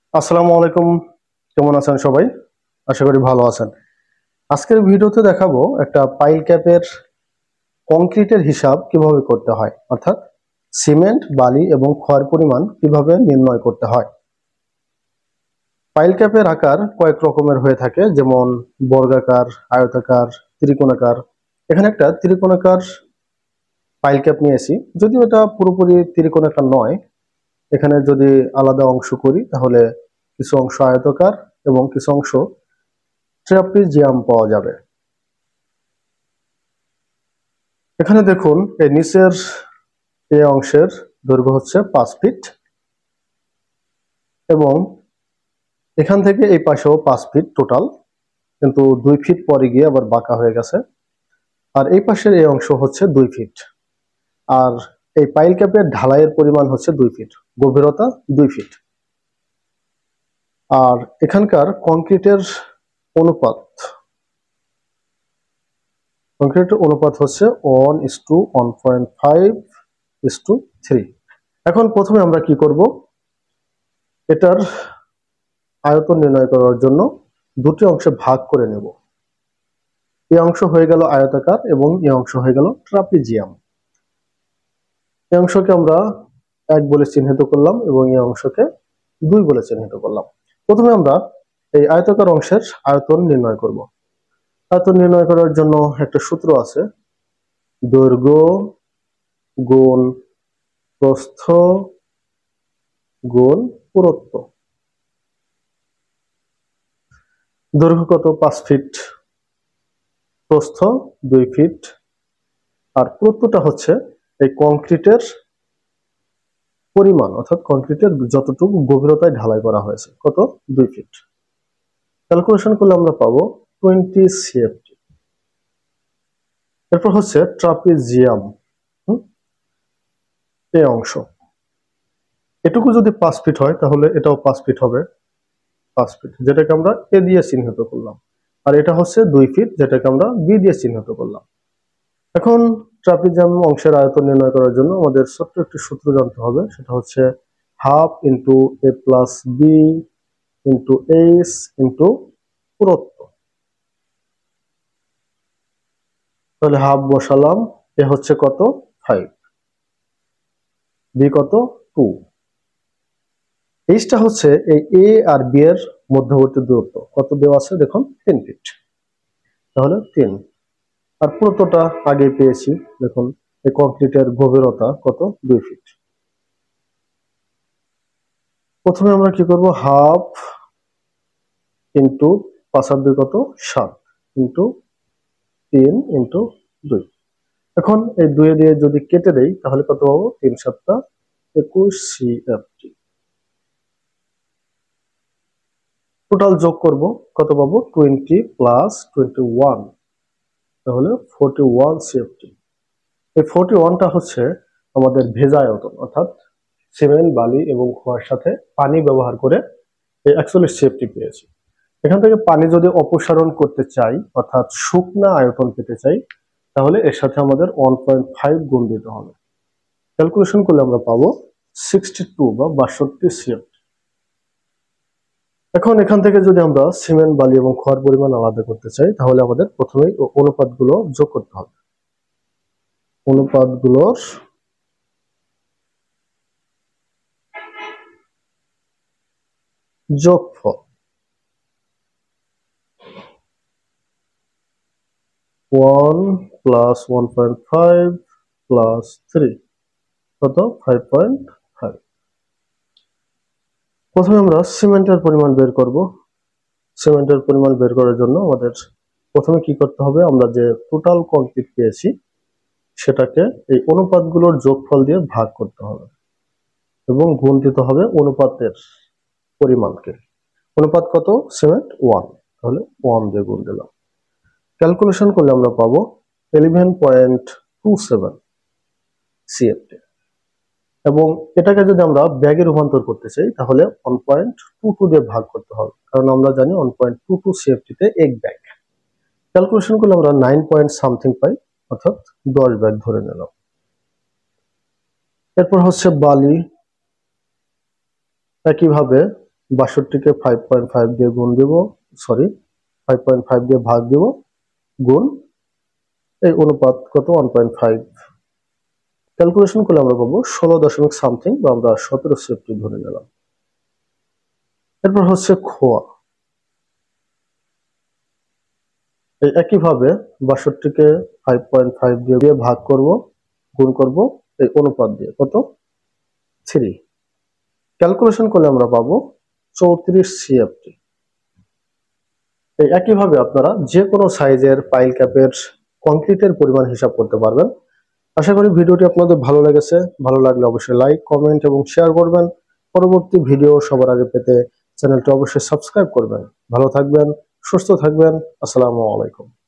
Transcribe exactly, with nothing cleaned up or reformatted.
আসসালামু আলাইকুম। কেমন আছেন সবাই? আশা করি ভালো আছেন। আজকের ভিডিওতে দেখাবো একটা পাইল ক্যাপের কংক্রিটের হিসাব কিভাবে করতে হয়, অর্থাৎ সিমেন্ট, বালি এবং ক্ষয়ের পরিমাণ কিভাবে নির্ণয় করতে হয়। পাইল ক্যাপের আকার কয়েক রকমের হয়ে থাকে, যেমন বর্গাকার, আয়তাকার, ত্রিকোণাকার। এখানে একটা ত্রিকোণাকার পাইল ক্যাপ নিয়েছি, যদিও এটা পুরোপুরি ত্রিকোণাকার নয়। এখানে যদি আলাদা অংশ করি তাহলে কিছু অংশ আয়তাকার এবং কিছু অংশ ট্রাপিজিয়াম পাওয়া যাবে। এখানে দেখুন, এই নিচের এই অংশের দৈর্ঘ্য হচ্ছে পাঁচ ফিট এবং এখান থেকে এই পাশেও পাঁচ ফিট টোটাল, কিন্তু দুই ফিট পরে গিয়ে আবার বাঁকা হয়ে গেছে। আর এই পাশের এই অংশ হচ্ছে দুই ফিট। আর এই পাইল ক্যাপের ঢালাইয়ের পরিমাণ হচ্ছে দুই ফিট, গভীরতা দুই ফিট। আর এখানকার কংক্রিটের অনুপাত কংক্রিটের অনুপাত হচ্ছে one is two one point five is two three. এখন প্রথমে আমরা কি করব, এটার আয়তন নির্ণয় করার জন্য দুটি অংশে ভাগ করে নেব। এই অংশ হয়ে গেল আয়তাকার এবং এই অংশ হয়ে গেল ট্রাপিজিয়াম। এই অংশকে আমরা এক বলে চিহ্নিত করলাম এবং এই অংশকে দুই বলে চিহ্নিত করলাম। প্রথমে আমরা এই আয়তাকার অংশের আয়তন নির্ণয় করব। আয়তন নির্ণয় করার জন্য একটা সূত্র আছে, দৈর্ঘ্য গুণ প্রস্থ গুণ পুরুত্ব। দৈর্ঘ্য কত? পাঁচ ফিট, প্রস্থ দুই ফিট, আর পুরুত্বটা হচ্ছে এই কংক্রিটের পরিমাণ, অর্থাৎ কংক্রিটের যতটুকু গভীরতায় ঢালাই করা হয়েছে, কত? দুই ফিট। ক্যালকুলেশন করলে আমরা পাবো টোয়েন্টি সিএফটি। এরপর হচ্ছে ট্রাপিজিয়াম, এই অংশ, এটুকু যদি পাঁচ ফিট হয় তাহলে এটাও পাঁচ ফিট হবে, পাঁচ ফিট, যেটাকে আমরা এ দিয়ে চিহ্নিত করলাম। আর এটা হচ্ছে দুই ফিট, যেটাকে আমরা বি দিয়ে চিহ্নিত করলাম। এখন ট্রাপিজিয়াম অংশের আয়তন নির্ণয় করার জন্য আমাদের ছোট্ট একটি সূত্র জানতে হবে, সেটা হচ্ছে half into A plus B into H ইন্টু পুরুত্ব। তাহলে হাফ বসালাম, এ হচ্ছে কত? ফাইভ, বি কত? টু, এইচটা হচ্ছে এই এ আর বি এর মধ্যবর্তী দূরত্ব, কত দেওয়া আছে দেখুন, তিন ফিট, তাহলে তিন। আর পুরুত্বটা আগে পেয়েছি, দেখুন এই কংক্রিটের গভীরতা কত? দুই ফিট। প্রথমে আমরা কি করব, হাফ ইন্টু পাঁচ আর দুই কত? সাত, ইন্টু তিন ইন্টু দুই। এখন এই দুই দিয়ে যদি কেটে দেই তাহলে কত পাবো? তিন সাতটা একুশ সিএফটি। টোটাল যোগ করব, কত পাবো? টোয়েন্টি প্লাস টোয়েন্টি ওয়ান, তাহলে ফোরটি ওয়ান সিএফটি। এই ফোরটি ওয়ানটা হচ্ছে আমাদের ভেজা আয়তন, অর্থাৎ সিমেন্ট, বালি এবং খোয়ার সাথে পানি ব্যবহার করে এই একচল্লিশ সিএফটি পেয়েছি। এখান থেকে পানি যদি অপসারণ করতে চাই, অর্থাৎ শুকনা আয়তন পেতে চাই, তাহলে এর সাথে আমাদের ওয়ান পয়েন্ট ফাইভ গুণ দিতে হবে। ক্যালকুলেশন করলে আমরা পাবো সিক্সটি টু বা বাষট্টি সিএফটি। এখন এখান থেকে যদি আমরা সিমেন্ট, বালি এবং খোয়ার পরিমাণ আলাদা করতে চাই, তাহলে আমাদের প্রথমেই অনুপাতগুলো যোগ করতে হবে। অনুপাতগুলোর যোগফল, one plus one point five plus three, কত? Five point five. প্রথমে আমরা সিমেন্টের পরিমাণ বের করব। সিমেন্টের পরিমাণ বের করার জন্য আমাদের প্রথমে কি করতে হবে, আমরা যে টোটাল কংক্রিট পেয়েছি সেটাকে এই অনুপাতগুলোর যোগফল দিয়ে ভাগ করতে হবে এবং গুণ দিতে হবে অনুপাতের পরিমাণকে। অনুপাত কত? সিমেন্ট ওয়ান, তাহলে ওয়ান দিয়ে গুণ দিলাম। ক্যালকুলেশন করলে আমরা পাবো eleven point two seven CFT. এবং এটাকে যদি আমরা ব্যাগে রূপান্তর করতে চাই তাহলে ওয়ান পয়েন্ট টু টু দিয়ে ভাগ করতে হবে, কারণ আমরা জানি one point two two CFT তে এক ব্যাগ। ক্যালকুলেশন করলে আমরা নাইন পয়েন্ট সামথিং পাই, অর্থাৎ দশ ব্যাগ ধরে নিলাম। এরপর হচ্ছে বালি, একইভাবে বাষট্টিকে ফাইভ পয়েন্ট ফাইভ দিয়ে গুণ দেব, সরি ফাইভ পয়েন্ট ফাইভ দিয়ে ভাগ দেব, গুণ এই অনুপাত কত ওয়ান পয়েন্ট ফাইভ। ক্যালকুলেশন করলে আমরা পাবো ষোলো দশমিক সামথিং, বা আমরা সতেরো সেফটি ধরে নিলাম। এরপর হচ্ছে খোয়া। এই একইভাবে বাষট্টিকে ফাইভ পয়েন্ট ফাইভ দিয়ে ভাগ করব, গুণ করব এই অনুপাত দিয়ে কত থ্রি। ক্যালকুলেশন করলে আমরা পাবো চৌত্রিশ সিএফটি। এই একইভাবে আপনারা যে কোনো সাইজের পাইল ক্যাপের কংক্রিটের পরিমাণ হিসাব করতে পারবেন। আশা করি ভিডিওটি আপনাদের ভালো লেগেছে। ভালো লাগলে অবশ্যই লাইক, কমেন্ট এবং শেয়ার করবেন। পরবর্তী ভিডিও সবার আগে পেতে চ্যানেলটি অবশ্যই সাবস্ক্রাইব করবেন। ভালো থাকবেন, সুস্থ থাকবেন। আসসালামু আলাইকুম।